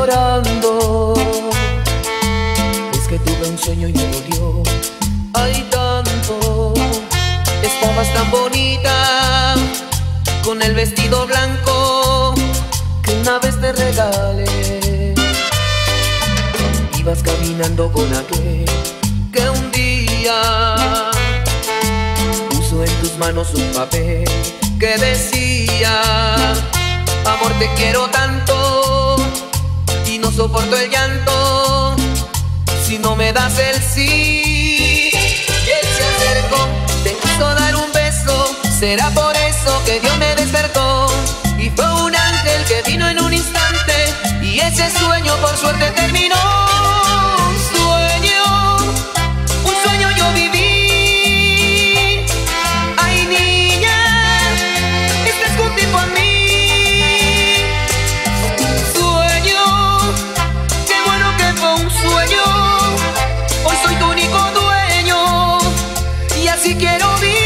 llorando. Es que tuve un sueño y me dolió, ay tanto. Estabas tan bonita con el vestido blanco que una vez te regalé. Ibas caminando con aquel que un día puso en tus manos un papel que decía: amor, te quiero tanto y no soporto el llanto si no me das el sí. Y él se acercó, te quiso dar un beso, será por eso que Dios me despertó. Y fue un ángel que vino en un instante y ese sueño por suerte terminó. Un sueño yo viví. Ay niña, estás junto a mí. Sueño, qué bueno que fue un sueño. Hoy soy tu único dueño y así quiero vivir.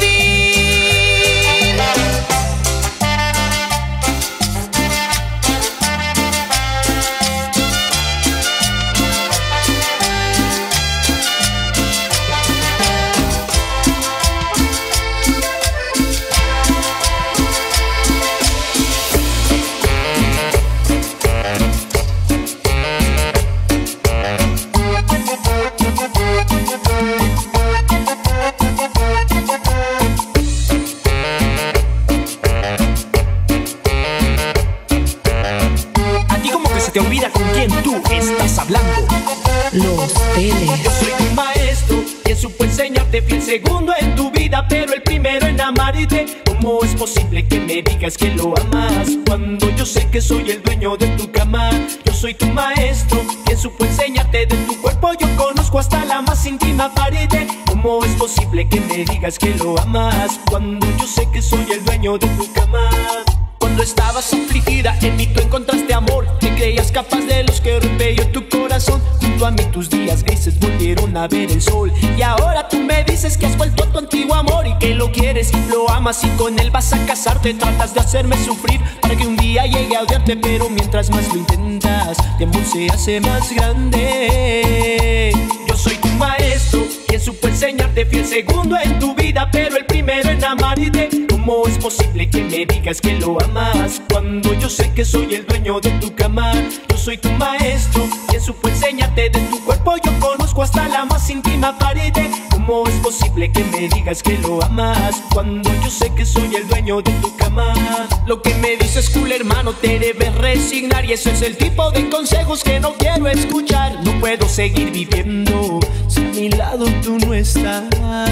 Te olvida con quién tú estás hablando. Los Teles. Yo soy tu maestro, quien supo enseñarte. Fui el segundo en tu vida, pero el primero en amarte. ¿Cómo es posible que me digas que lo amas cuando yo sé que soy el dueño de tu cama? Yo soy tu maestro, quien supo enseñarte. De tu cuerpo yo conozco hasta la más íntima pared. ¿Cómo es posible que me digas que lo amas cuando yo sé que soy el dueño de tu cama? Cuando estabas afligida, en mí tú encontraste amor. Te creías capaz de los que rompe yo tu corazón. Junto a mí tus días grises volvieron a ver el sol. Y ahora tú me dices que has vuelto a tu antiguo amor y que lo quieres, lo amas y con él vas a casarte. Tratas de hacerme sufrir para que un día llegue a odiarte, pero mientras más lo intentas, mi amor se hace más grande. Yo soy tu maestro, quien supo enseñarte. Fui el segundo en tu vida, pero el primero en amarte. ¿Cómo es posible que me digas que lo amas cuando yo sé que soy el dueño de tu cama? Yo soy tu maestro, quien supo enseñarte. De tu cuerpo yo conozco hasta la más íntima pared. ¿Cómo es posible que me digas que lo amas cuando yo sé que soy el dueño de tu cama? Lo que me dices, cool hermano, te debes resignar. Y eso es el tipo de consejos que no quiero escuchar. No puedo seguir viviendo si a mi lado tú no estás.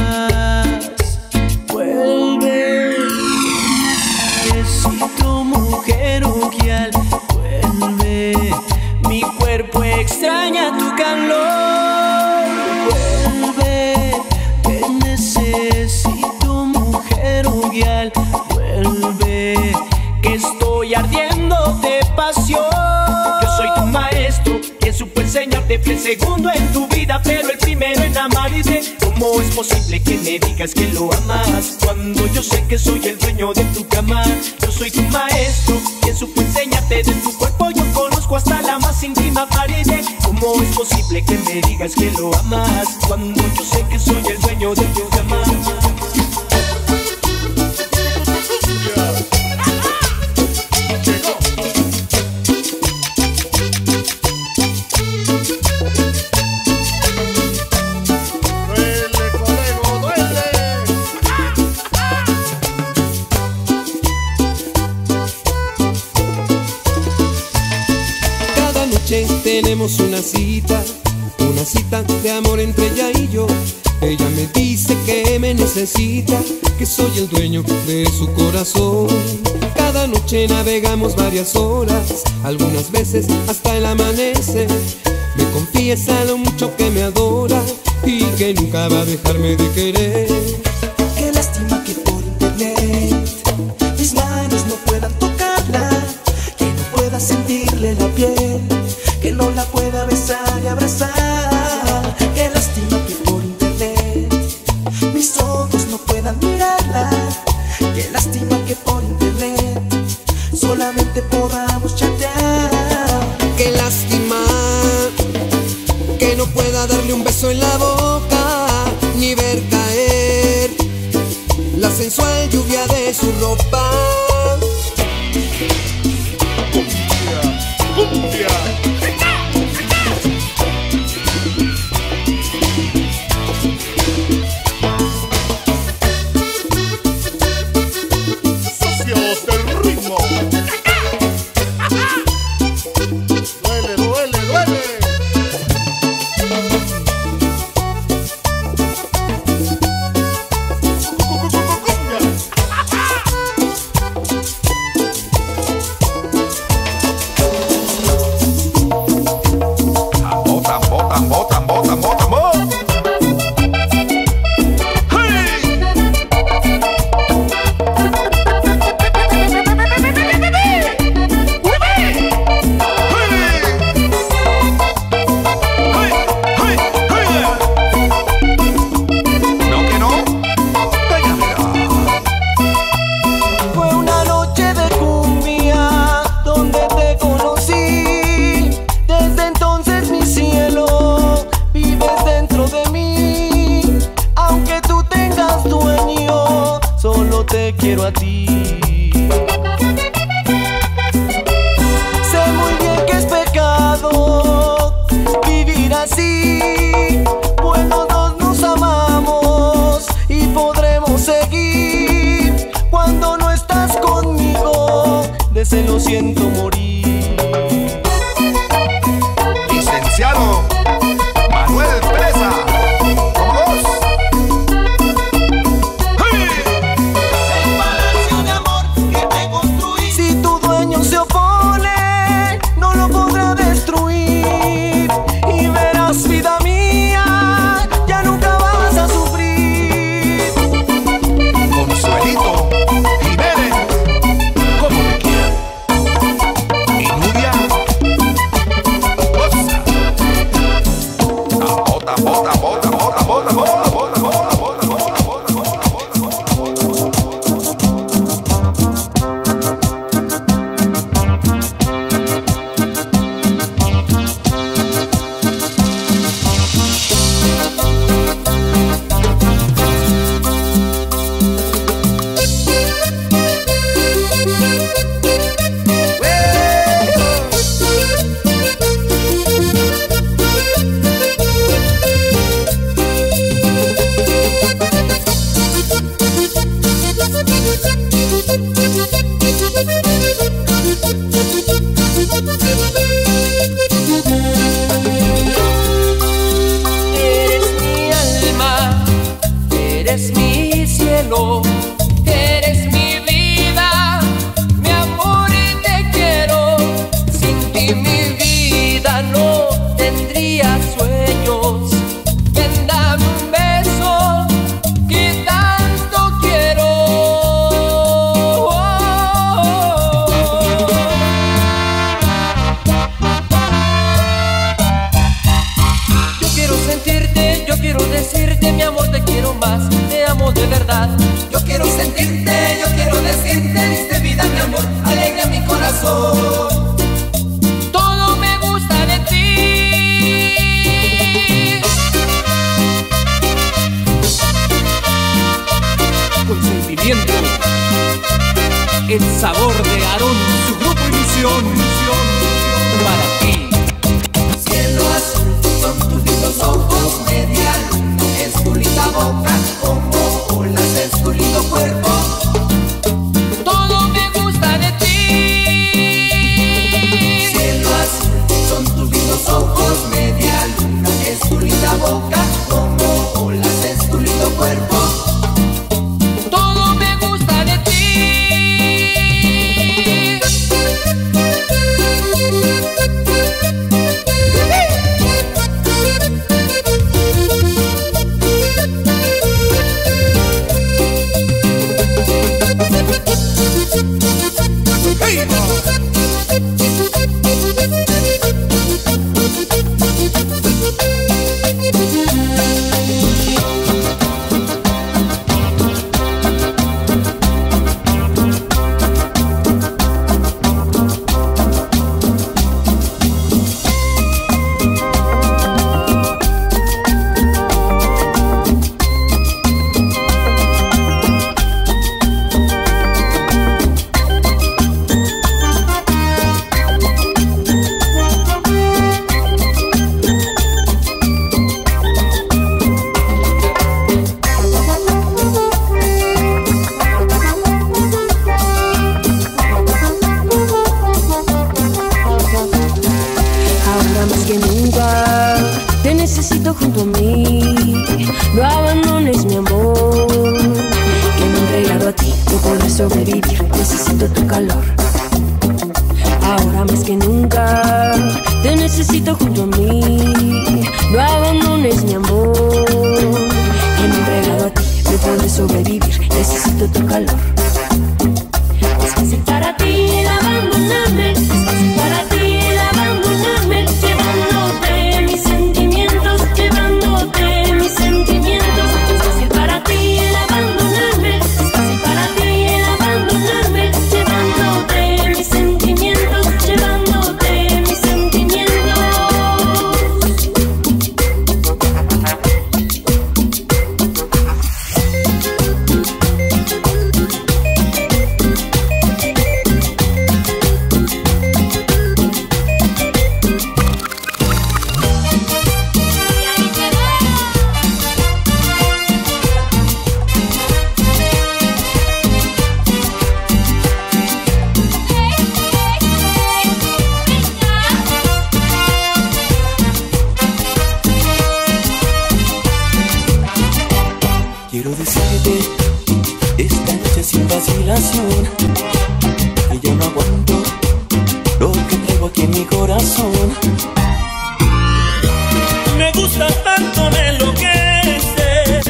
Vuelve, necesito mujer ojial. Vuelve, mi cuerpo extraña tu calor. Vuelve, te necesito mujer ojial. Vuelve, que estoy ardiendo de pasión. Yo soy tu maestro, quien supo enseñarte. Fui el segundo en tu vida, pero el primero en amarte. ¿Cómo es posible que me digas que lo amas cuando yo sé que soy el dueño de tu cama? Yo soy tu maestro, quien supo enseñarte. De tu cuerpo yo conozco hasta la más íntima pared. ¿Cómo es posible que me digas que lo amas cuando yo sé que soy el dueño de tu cama? Tenemos una cita de amor entre ella y yo. Ella me dice que me necesita, que soy el dueño de su corazón. Cada noche navegamos varias horas, algunas veces hasta el amanecer. Me confiesa lo mucho que me adora y que nunca va a dejarme de querer. Qué lástima que por internet mis manos no puedan tocarla, que no pueda sentirle la piel, que no la pueda besar y abrazar. Qué lástima que por internet mis ojos no puedan mirarla. Qué lástima que por internet solamente podamos chatear. Qué lástima lo siento morir. Licenciado Manuel Presa, ¡vamos! ¡Hey! El palacio de amor que te construí, Si tu dueño se opone, no lo podrá destruir. Y verás, vida mía, ya nunca vas a sufrir. Consuelito Jiménez, como me quiero. Y Nuria, goza. Bota, bota, bota, bota, bota, bota, bota, bota, bota, bota, bota, Eres mi alma, eres mi cielo, eres mi vida, mi amor y te quiero. Sin ti mi vida no tendría sueños. Ven, dame un beso que tanto quiero. Yo quiero sentirte, yo quiero decirte, mi amor, te quiero más, te amo de verdad. yo quiero sentirte, yo quiero decirte, diste vida mi amor, alegra mi corazón. Todo me gusta de ti. Con sentimiento, el sabor de Aarón, su grupo Ilusión, para ti. Cielo azul, son tus lindos ojos, media luna, es tu linda boca, como olas es tu lindo cuerpo. Todo me gusta de ti. Cielo azul, son tus lindos ojos, media luna, es tu linda boca, como olas es tu lindo cuerpo. Todo me gusta de ti. Ahora más que nunca te necesito junto a mí. No abandones mi amor, que me he entregado a ti. No podré sobrevivir, necesito tu calor. Ahora más que nunca te necesito junto a mí. No abandones mi amor, que me he entregado a ti. No podré sobrevivir, necesito tu calor. Es fácil para ti el abandonarme, es fácil para ti el abandonarme, llevándote mis sentimientos, llevándote mis sentimientos. Es fácil para ti el abandonarme, es fácil para ti el abandonarme, llevándote mis sentimientos, llevándote mis sentimientos. vacilación, que ya no aguanto lo que traigo aquí en mi corazón. Me gusta tanto, me enloquece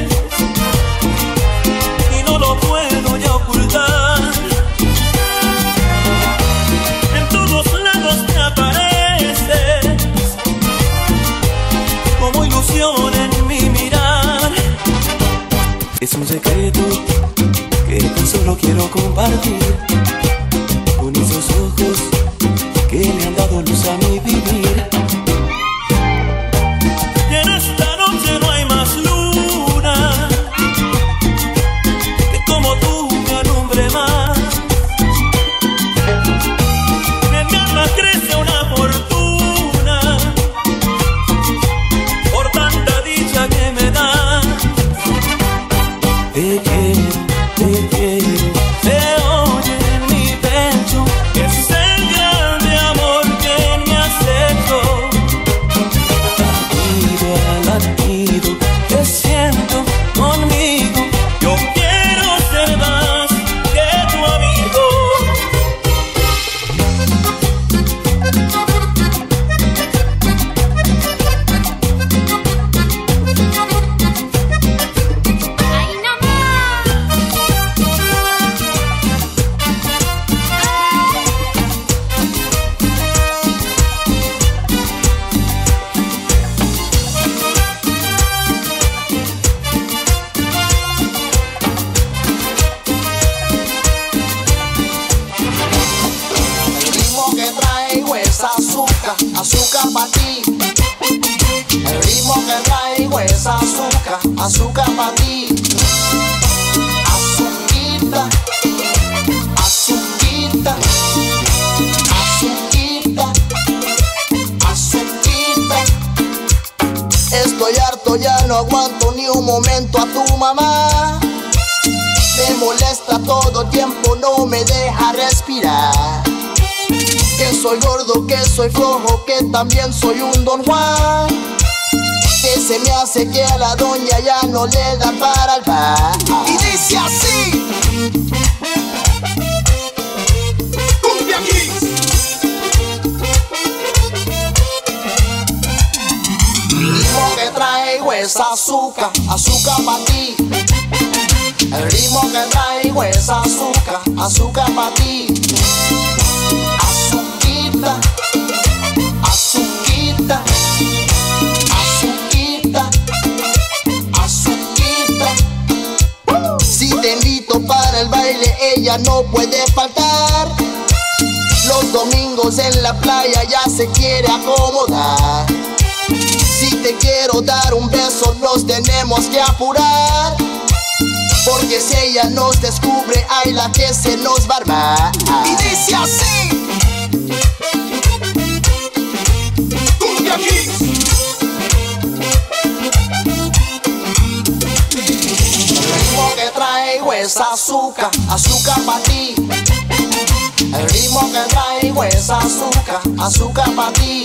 y no lo puedo ya ocultar. En todos lados te apareces como ilusión en mi mirar. Es un secreto que tan solo quiero compartir con esos ojos que le han dado luz a mi vivir. Y en esta noche no hay más luna que como tú me alumbre más. En mi alma crece una fortuna por tanta dicha que me da. Te quiero, se oye en mi pecho, es el grande amor que me has hecho. Latido a latido, te siento conmigo, yo quiero ser más que tu amigo. Azúcar para ti. El ritmo que traigo es azúcar, azúcar para ti. Azuquita, azuquita, azuquita, azuquita. Estoy harto, ya no aguanto ni un momento a tu mamá. Me molesta todo tiempo, no me deja respirar. Que soy gordo, que soy flojo, que también soy un Don Juan. Que se me hace que a la doña ya no le da para el bar. Y dice así: Cumbia Kings. El ritmo que traigo es azúcar, azúcar para ti. El ritmo que traigo es azúcar, azúcar para ti. Azuquita, azuquita, azuquita, azuquita. Si te invito para el baile, ella no puede faltar. Los domingos en la playa ya se quiere acomodar. Si te quiero dar un beso, nos tenemos que apurar. Porque si ella nos descubre, ay, la que se nos va a armar. Y dice así: Cumbia Kings. El ritmo que traigo es azúcar, azúcar para ti. El ritmo que traigo es azúcar, azúcar para ti.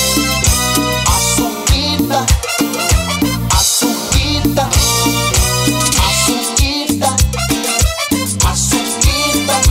Azuquita, azuquita, azuquita, azuquita.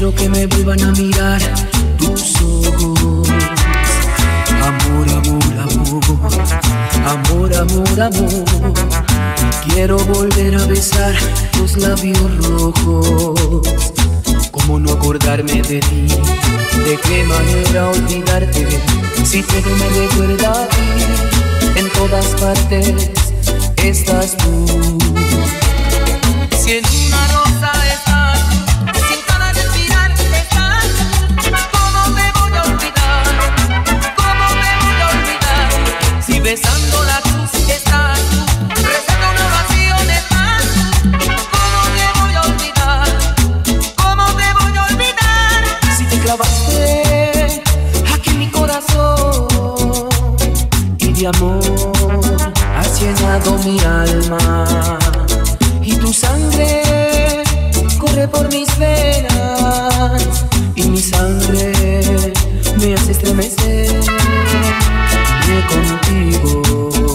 quiero que me vuelvan a mirar tus ojos. Amor, amor, amor, amor, amor, amor. Quiero volver a besar tus labios rojos. ¿Cómo no acordarme de ti? ¿De qué manera olvidarte? Si todo me recuerda a ti, en todas partes estás tú. Si en una rosa estás, sin cada respirar estás, ¿cómo me voy a olvidar? ¿Cómo me voy a olvidar? Si besando la cruz estás, rezando una oración estás, ¿cómo me voy a olvidar? ¿Cómo me voy a olvidar? Si te clavaste aquí en mi corazón y de amor has llenado mi alma, y tu sangre corre por mis venas, y mi sangre me hace estremecer contigo.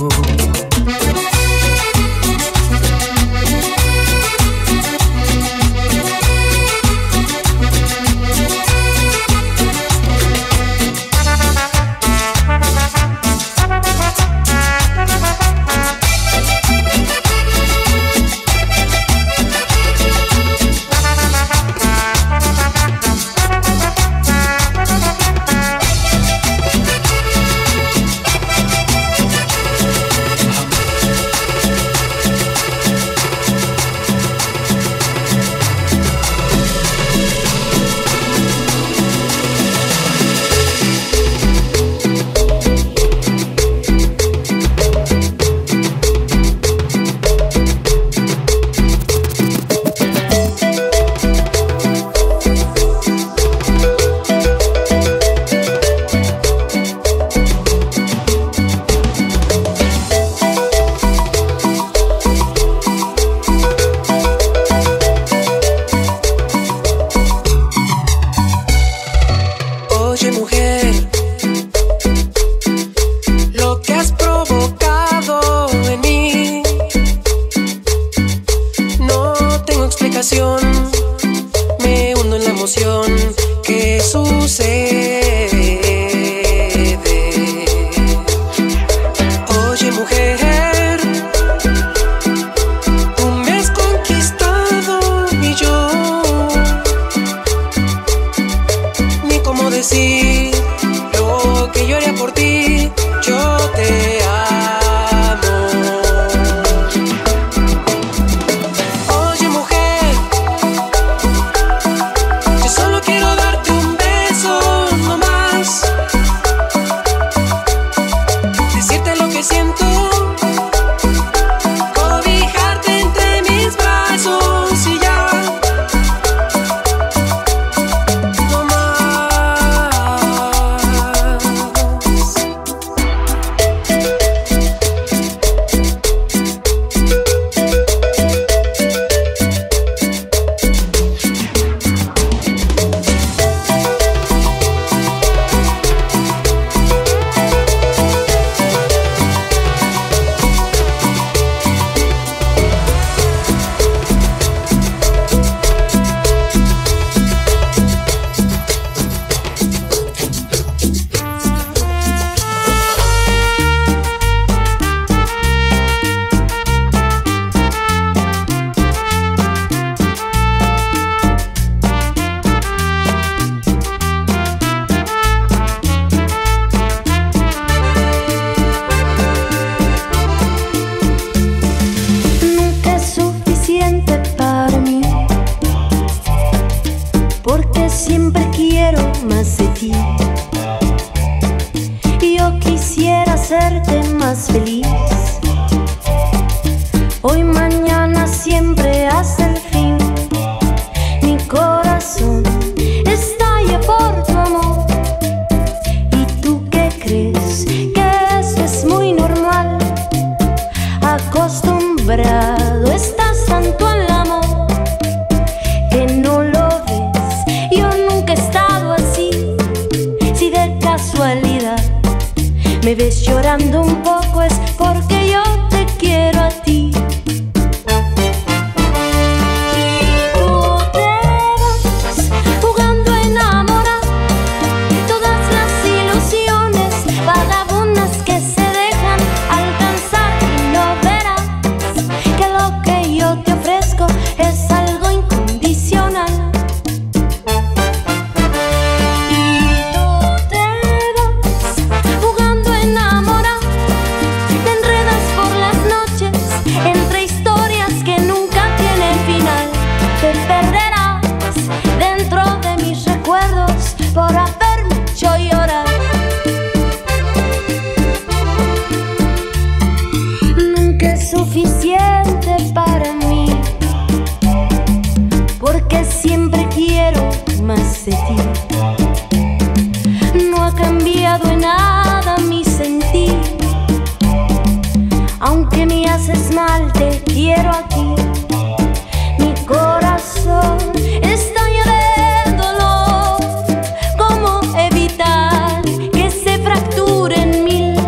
Me hundo en la emoción que sucede. Oye, mujer, tú me has conquistado y yo ni cómo decir lo que yo haría por ti. Yo te amo. Oye, mujer, yo solo quiero darte un beso, no más. Decirte lo que siento, cobijarte entre mis brazos y ya. No más. Nunca es suficiente para mí, porque siempre quiero más de ti. Yo quisiera hacerte más feliz, hoy, mañana, siempre hasta el fin. Mi corazón estalla por tu amor. ¿Y tú qué crees? Que eso es muy normal. Acostumbrado estás tanto al amor que no lo ves. Yo nunca he estado así. Si de casualidad me ves llorando un poco, es porque yo te quiero a ti. Y tú te vas jugando de ti. No ha cambiado en nada mi sentir. Aunque me haces mal, te quiero aquí. Mi corazón está lleno de dolor. ¿Cómo evitar que se fracture en mil?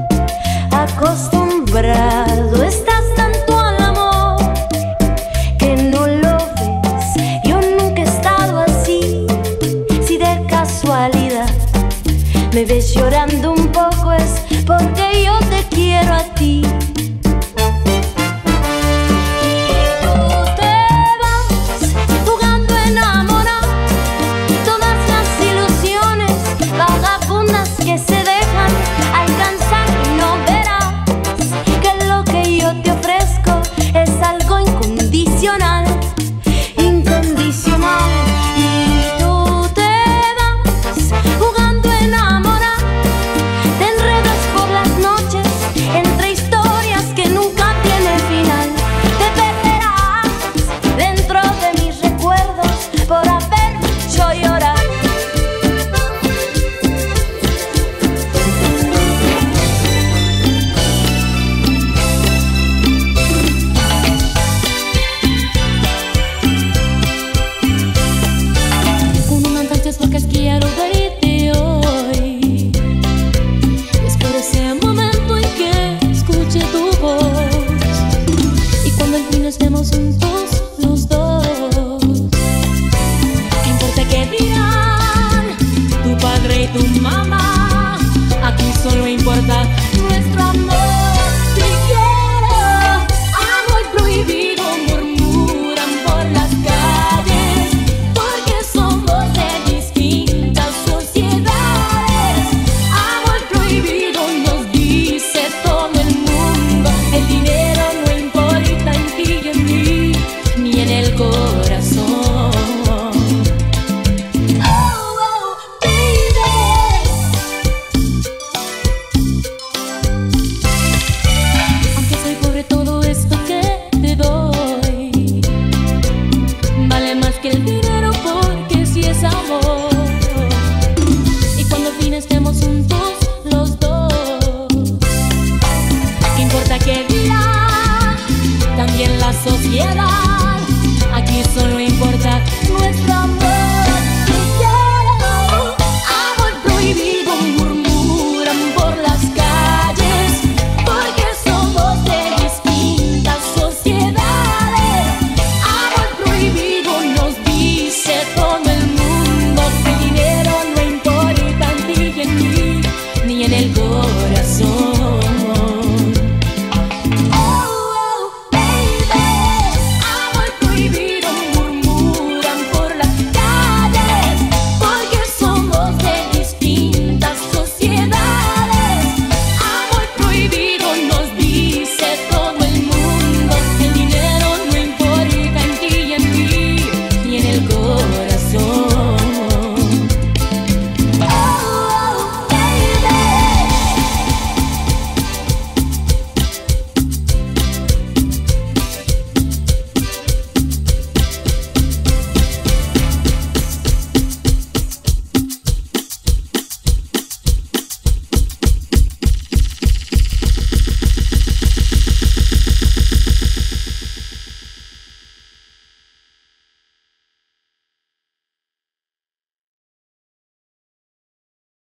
Acostumbrado estás tanto al amor que no lo ves. Yo nunca he estado así. Si de casualidad me ves llorando un poco, es porque yo te quiero a ti.